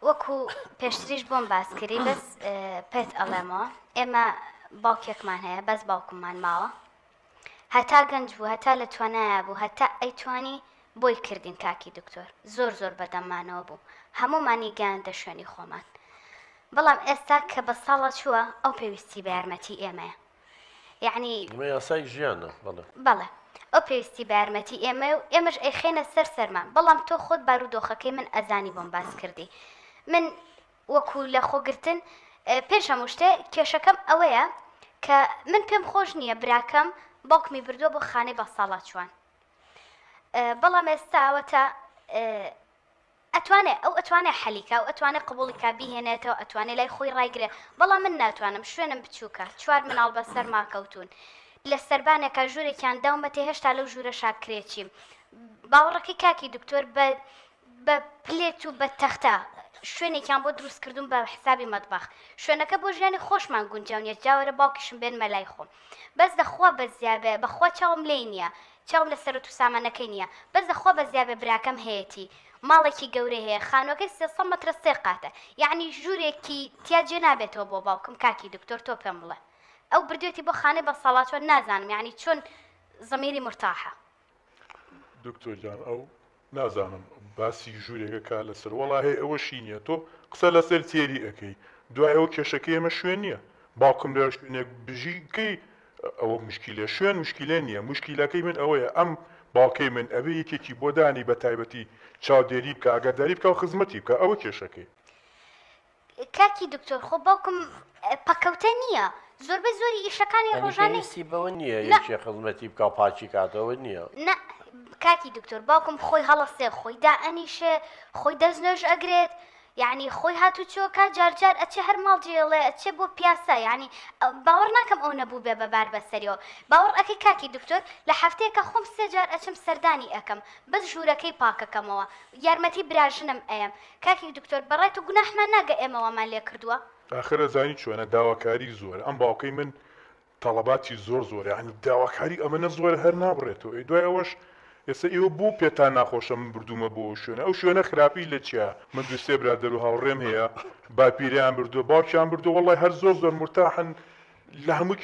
وەکو پێشتریش بۆم باسکردی بەس پێت ئەڵێمەوە ئێمە باوکێکمان هەیە بەس باوکممان ماوە هەتا گەنج بوو هەتا لە توانایە بوو هەتا ئەیتوانی بۆی کردین کاکی دکتۆر زۆر زۆر بەدەممانەوە بوو هەمومانی گەیاندە شوێنی خۆمان بەڵام ئێستا کە بە ساڵە چووە ئەو پێویستی بە یارمەتی ئێمەیە یعنی یاسای ژیانە بەڵێ ئەو پێویستی بە یارمەتی ئێمە و ئێمەش ئەیخێنە سەرمان بەڵام تۆ خۆت بارودۆخەکەی من ئەزانی بۆم باس کردی من وەکو لە خۆگرتن پێش هەموو شتێ کێشەکەم ئەوەیە کە من پێم خۆش نییە براکەم باوکمی بردووە بۆ خانەی بە ساڵات چوان بەڵام ئێستا ئەوەتە ئەتوانێت حەلیکە و ئەتوانێت قبوڵیکا بیهێنێتەوە ئەتوانێت لای خۆی ڕایگرێ بەڵام من ناتوانم شوێنم بچووکە چوار مناڵ بەسەر ماکەوتون لە سەربانێکە ژوورێکیان داومەتێ هێشتا لەو ژوورە شاکرێکیم باوەڕەکەی کاکی دکتۆر بە پلێت و بە تەختە شوێنێکیان بۆ دروستکردون بە حسابی مەطبەخ شوێنەکە بۆ ژیانی خۆشمان گونجاونیە جاوەرە باوکیشم بێن مەلای خۆم بەس دەخوا بە زیابێ بەخوا چاوم لێی نییە چاوم لە سەرەت و سامانەکەی نییە بەس دەخوا بە زیابێ براکەم هەیەی ماڵێکی گەورە هەیە خانوەکەی 300 مەترە سێ قاتە یعنی ژوورێکی تیاجێ نابێتەوە بۆ باوکم کاکی دکتۆر تۆ پێم بڵێ ئەو بردوێتی بۆ خانەی بە ساڵاتوە نازانم یعنی چۆن زەمیری مرتاحە دکتۆر جان ئەو نازانم باسی ژوورێکە کا لەسەر وەڵاهەیە ئەوە شینیە تۆ قسە لەسەر تێری ئەەکەی دوای ئەوە کێشەکەی ئێمە شوێن نییە باوکم لە شوێنێک بژیکەی ئەوە مشکیلە شوێن مشکیلە نییە مشکیلەکەی من ئەوەیە ئەم باوکەی من ئەوێ یەکێکی بۆ دانی بە تایبەتی چاودێری بکە ئاگاداری بکە و خزمەتی بکە ئەوە کێشەکەی کاکی دکتۆر خۆ باوکم پەکەوتە نییە زۆربەی زۆری ئیشەکانی ڕۆژانەی بەوە نییە یەکێ خزمەتی بکە و پاچی کاتەوە نییە کاکی دکتۆر باوکم خۆی هەڵەسێ خۆی دائەنیشێ خۆی دەستنوێژ ئەگرێت یعنی خۆی هاتو چۆکە جارجار ئەچێ هەر ماڵجێڵێ ئەچێ بۆ پیاسە یعنی باوەڕ ناکەم ئەو نەبوو بێ بەبار بەسەریەوە باوەڕ ئەەکەی کاکی دکتۆر لە هەفتەیەکە خۆم سێ جار ئەچم سەردانی ئەەکەم بەس ژوورەکەی پاکەکەمەوە یارمەتی براژنم ئەم کاکی دکتۆر بەڕای و گوناحمان ناگە ئێمەوەمان لێ کردووە ئاخرە زانی چۆنە داواکاری زۆر ئەم باوکەی من تەڵەباتی زۆر یعنی داواکاری ئەمەنە زۆر هەر نابڕێتەوە دوای ئەوەش ئێستا ئێوە بوو پێتان ناخۆشە من بردوومە بۆ شوێنە ئەو شوێنە خراپی لە چیە من دوو سێ برادەر و هاوڕێم هەیە باپیریان بردووە باوکیان بردووە وەڵای هەر زۆر مرتاحن لە هەموو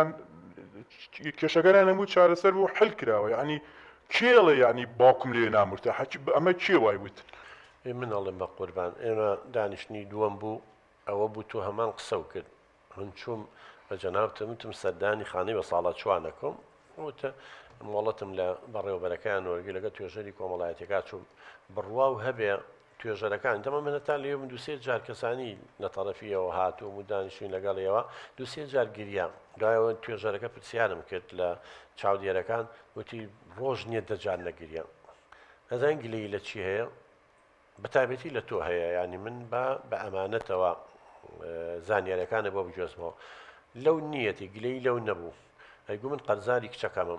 کێشەکانیان هەموو چارەسەر بوو حل کراوە یعنی کێڵە یعنی باوکم لێ نامرتاح ئەمە کێ وای وت من ئەڵێم بە قوربان ئێمە دانیشتنی دووەم بوو ئەوە بوو تۆ هەمان قسە و کرد من چووم بە جەنابتە وتم سەردانی خانەی بە ساڵات چوانەکەم وتە مۆڵەتم لە بەڕێوەبەرەکان وەرگی لەگە توێژەری کۆمەڵایەتەکە چوم بڕوا و هەبێ توێژەرەکان دەمە منەتا لێ من دووسێ جار کەسانی لە تەرەفیەوە هاتوو و دانیشتوین لەگەڵەوە دووسێ جار گریان دوایەوە توێژەرەکە پرسیارم کرد لە چاودێرەکان وتی ڕۆژ نییە دەجار نەگریان ئەزان گلەی لە چی هەیە بەتابەتی لە تۆ هەیە ینی من بە ئەمانەتەوە زانیاریەکانە بۆ بجۆزمەوە لەو نیەتی گلەی لەو نەبوو ئەیگو من قەرزاری کچەکەمم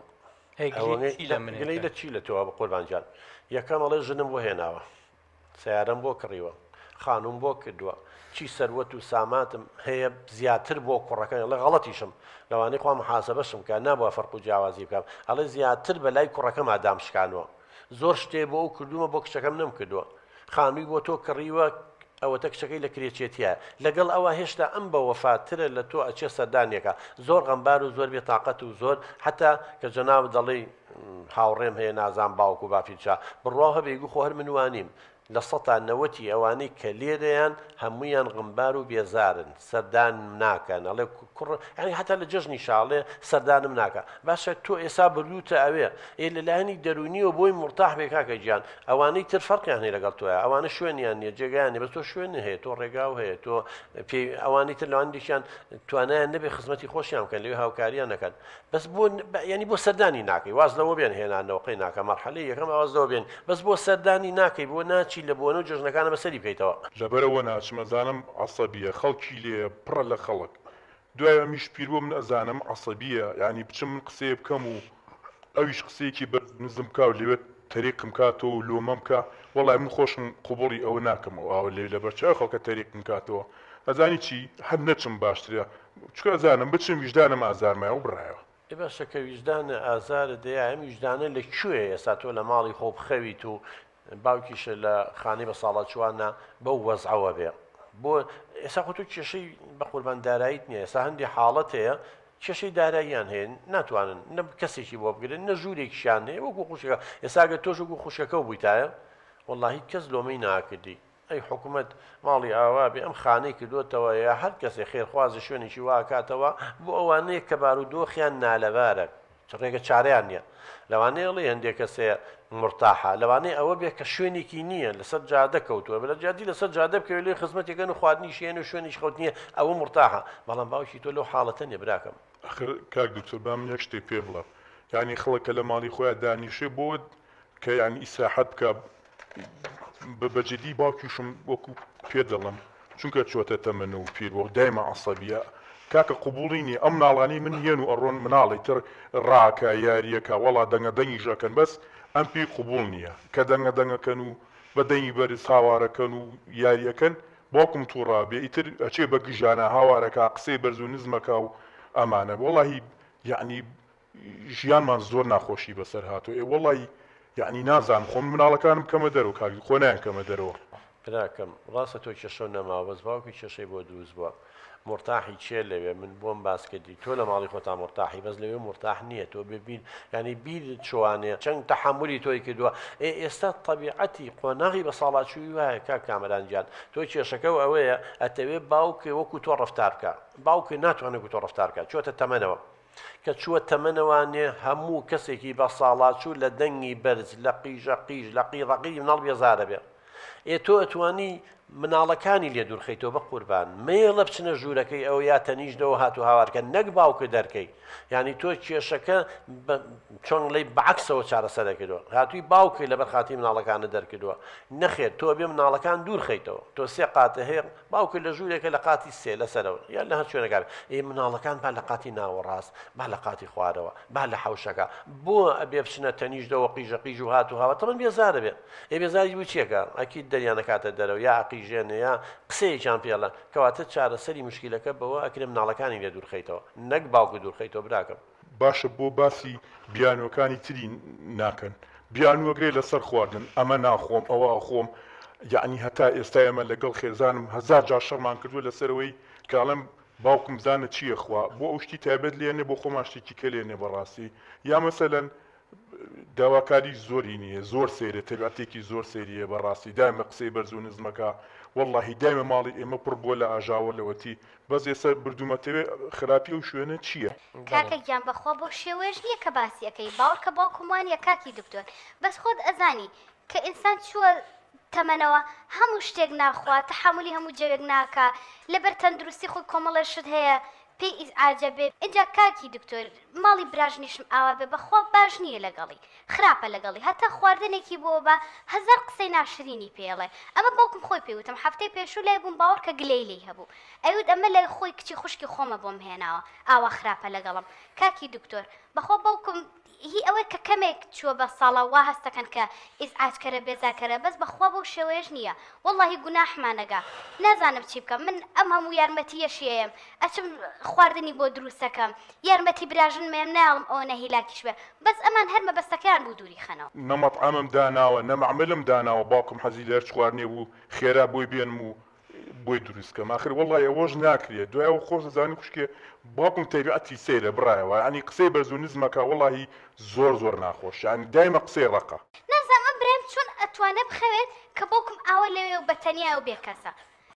گلەی لە چی لە تۆوە بە قوربانجان یەکەم ئەڵێ ژنم بۆ هێناوە سیارەم بۆ کڕیوە خانوم بۆ کردووە چی سەروەت و ساماتم هەیە زیاتر بۆ کوڕەکەی ئەڵێ غەڵەتیشم لەوانەی خوا محاسەبەشم کە نابووە فەرق و جیاوازی بکەم ئەڵێ زیاتر بەلای کوڕەکەم ئادام شکانوە زۆر شتێ بۆ ئەو کردومە بۆ کچەکەم نەم کردووە خانووی بۆ تۆ کڕیوە ئەوەتە کچەکەی لە کرێچێتیە لەگەڵ ئەوە هێشتا ئەم بە وەفاترە لە تۆ ئەچێ سەردانیەکە زۆر غەمبار و زۆر بێتاقەت و زۆر حتا کە جەناب دەڵێ هاوڕێم هەیە نازان باوک و باپیرچا بڕوا هەبێگو خۆ هەر منوانیم لە ١٠٠ ئەوانەی کە لێرەیان هەمویان غمبار و بێزارن سەردان ناکەن ئەڵێ کوڕ ینی هەتا لە جژنی شاڵێ سەردانم ناکە باشە تۆ ئێستا بردووتە ئەوێ لە لایەنی دەرونیەوە بۆی مرتاح بێ کاکە گیان ئەوانەی تر فەرقیان هەیە لەگەڵ تۆیە ئەوانە شوێنیان نیە جێگایان بەس تۆ شوێن هەیە تۆ ڕێگاو هەیە تۆ ئەوانەی تر لەوان دیشیان توانایان نەبێ خزمەتی خۆشیان بکەن لەوێ هاوکاریان نەکەن بەس بۆ ینی بۆ سەردانی ناکەی واز لەوە بێن هێنانەوەقی ناکە مەرحەلەی یەکەم ئاواز لەوە بێن بەس بۆ سەردانی ناکەی بۆ ناچی لە بۆنە و جژنەکانە بەسەری بکەیتەوە لەبەرەوە ناچمەزانم عەسەبیە خەڵکی لێ پڕە لە خەڵک دوایە میش پیر بۆ من ئەزانم عەسەبیە ینی بچم من قسەیە بکەم و ئەویش قسەیەکی بەرنزم کا و لێوێت تەریقم کاتەوە و لۆمەم کە وەڵای من خۆشم قوبوڵی ئەوە ناکەم و ئاوە لێ لەبەرچە خەڵکە تەریقم کاتەوە ئەزانی چی هەر نەچم باشترە چکە ئەزانم بچم ویژدانم ئازارمایە و بڕایەوە باشە کە ویژدانە ئازارە دەیە ئەم ویژدانە لەکوێ ئێستا تۆ لە ماڵی خۆ بخەویت و باوکیش لە خانەی بە ساڵات چوانە بەو وەزعەوە بێ بۆ ئێستا خۆ تۆ کێشەی بە قوربانداراییت نییە ئێستا هەندی حاڵەت هەیە کێشەی داراییان هەیە ناتوانن نە کەسێکی بۆ بگرن نە ژوورێکیشیان هەیە وەکو خوشەکە ئێستاگە تۆش وەکو خوشەکە بوویتایە وەڵڵاهی کەس لۆمەی ناکردی ئەی حکوومەت ماڵی ئاوا بێ ئەم خانەی کردوتەوە یا هەر کەسێک خێرخوازی شوێنێکی واکاتەوە بۆ ئەوانەیە کە بارودۆخیان نالەبارە ڕێگە چارەیان نییە لەوانەیەڵێ هەندێک کەسێ مرتاحە لەوانەیە ئەوە بێ کە شوێنێکی نییە لەسەر جادە کەوتووە بە لە جادی لەسەر جادە بکەوێت لێ خزمەتێکەکەن و خواردنی شوێن و شوێنیش خەوت نییە ئەوە مرتاحە بەڵام باوکی تۆ لەو حاڵەتە نیە براکەم آخر کاک دکتۆر با من یەک شتێک پێ بڵێ یعنی خەڵکە لە ماڵی خۆیان دانیشێ بۆ کە یعنی ئیسراحەت بکە بەجددی باوکیشم وەکو پێ دەڵم چونکە چۆتە تەمەنە و پیر وە دایمە عەسەبیە کاکە قبوڵی نییە ئەم مناڵانی من هێن و ئەڕۆن مناڵی تر ڕاکە یاریەکە وەڵا دەنگە دەنگیژەکەن بەس ئەم پێی قبوڵ نییە کە دەنگە دەنگەکەن و بە دەنگی بەرز هاوارەکەن و یاریەکەن باوکم تووڕابێ ئیتر ئەچێ بە گژانە هاوارەکە قسەی بەرز و نزمەکە و ئەمانە وەڵاهی یعنی ژیانمان زۆر ناخۆشی بەسەر هاتووە وەڵی یعنی نازانم خۆم مناڵەکانم کەمە دەرەوە کاکی خۆ نایان کەمە دەرەوە براکەم ڕاستە تۆ کێشە نەماوە بەس باوکی کێشەی بۆ دروست بووە مرتاحی چێ لەوێ من بۆم باس کردی تۆ لە ماڵی خۆتا مرتاحی بەس لەوێ مرتاح نییە تۆ ببین ینی بیر چوانێ چەند تەحملی تۆی کردووە ئێستا طبیعەتی قۆناغی بە ساڵاتچووی وایە کا کامەرانجان تۆ کێشەکە و ئەوەیە ئەتەوێ باوکێ وەکو تۆ ڕەفتار بکە باوکێ ناتوانێت وەکو تۆ ڕەفتار بکە چۆتە تەمەنەوە کە چووە تەمەنەوانێ هەموو کەسێکی بە ساڵاتچوو لە دەنگی بەرز لە قیژە قیژ لە قیڕەقی مناڵ بێزارە بێ تۆ ئەتوانی مناڵەکانی لێ دوورخەیتەوە بە قوربان مێڵە بچنە ژوورەکەی ئەو یا تەنیشتەوە هاتو هاوارکە نەک باوکە دەرکەی یعنی تۆ کێشەکە چۆن لی بەعکسەوە چارەسەرەکردەوە هاتووی باوکەی لەبەر خاتی مناڵەکانە دەرکردووە نەخێت تۆ بێ مناڵەکان دوورخەیتەوە تۆ سێ قاتە هەیە باوکە لە ژوورێکە لە قاتی سێ لەسەرەوە یا لە هەر شوێنەکان مناڵەکان با لە قاتی ناوەڕاست با لە قاتی خوارەوە با لە حەوشەکە بۆ ئەبێ بچنە تەنیشتەوە قیژە قیژ و هاتو هاوە تەمەن بێزارە بێ بێزاری بوو چیەکە ئەکید دەریانەکاتە دەرەوە یا عقیژێنە یا قسەیەکیان پێڵە کەواتە چارەسەری مشکلەکە بەوە ئەکرێ مناڵەکانی لێ دوورخەیتەوە نەک باوکە دوورخەیتەوە براکەم باشە بۆ باسی بیانوەکانی تری ناکەن بیانوەگرێ لەسەر خواردن ئەمە ناخۆم ئەوە خۆم یعنی هەتا ئێستا ئێمە لەگەڵ خێزانم هەزار جار شەڕمان کردووە لەسەرەوەی کاڵم باوکم زانە چییە خوا بۆ ئەو شتی تایبەت لێنێ بۆ خۆمان شتێکی کە لێنێ بەڕاستی یا مەسەلەن داواکاری زۆری نییە زۆر سێرە تەبیعەتێکی زۆر سێریە بەڕاستی دایمە قسەی بەرز و نزمەکە وەڵڵاهی دایمە ماڵی ئێمە پڕ بووە لە ئاژاوە لەوەتی بەس ئێستا بردوومەتەوێ خراپی و شوێنە چییە؟ کاکە گیان بەخوا بۆ شێوەیەش نییە کە باسیەکەی باوکە باوکم وانە کاکی دکتۆر بەس خۆت ئەزانی کە ئینسان چووە تەمەنەوە هەموو شتێک ناخوات تەحملی هەموو جێگێک ناکە لەبەر تەندروستی خۆی کۆمەڵێشت هەیە پێی ئیزعاجە بێ اینجا کاکی دکتۆر ماڵی براژنیشم ئاوا بێ بەخوا باش نییە لەگەڵی خراپە لەگەڵی هەتا خواردنێکی بۆ بە هەزار قسەی ناشرینی پێڵێ ئەمە باوکم خۆی پێوتم هەفتەی پێشوو لای بووم باوەڕ کە گلەی لێی هەبوو ئەوت ئەمە لای خۆی کچی خوشکی خۆمە بۆم هێناوە ئاوا خراپە لەگەڵم کاکی دکتۆر بەخوا باوکم هی ئەوەی کە کەمێک چووە بە ساڵە وا هەستەکەن کە ئیزعاجکەرە بێزاکەرە بەس بەخوا بۆ شێوەیەش نییە وەڵڵاهی گوناحمانەگا نازانم چی بکەم من ئەم هەموو یارمەتیەشیەیەم ئەچم خواردنی بۆ دروستەکەم یارمەتی براژن مێم ناڵم ئەوە نەهیلاکیش بێ بەس ئەمان هەرمە بەستەکان بوو دووری خەنەوە نەمەطعەمم داناوە نەمەعملم داناوە باوکم حەزی لێرچ خواردنێ بوو خێرا بۆی بێنم و بۆی دروستکەم ئاخر وەڵڵای ئەوەش ناکرێت دوایەوە خۆش دەزانی خوشکێ باوکم تەبیعەتی سەیرە بڕایەوە ینی قسەی بەرز و نزمەکە وەڵڵاهی زۆر زۆر ناخۆش ینی دایمە قسەی ڕەقە نازانم ئەم برام چۆن ئەتوانە بخەوێت کە باوکم ئاوە لەوێ و بەتەنیا و بێکەسە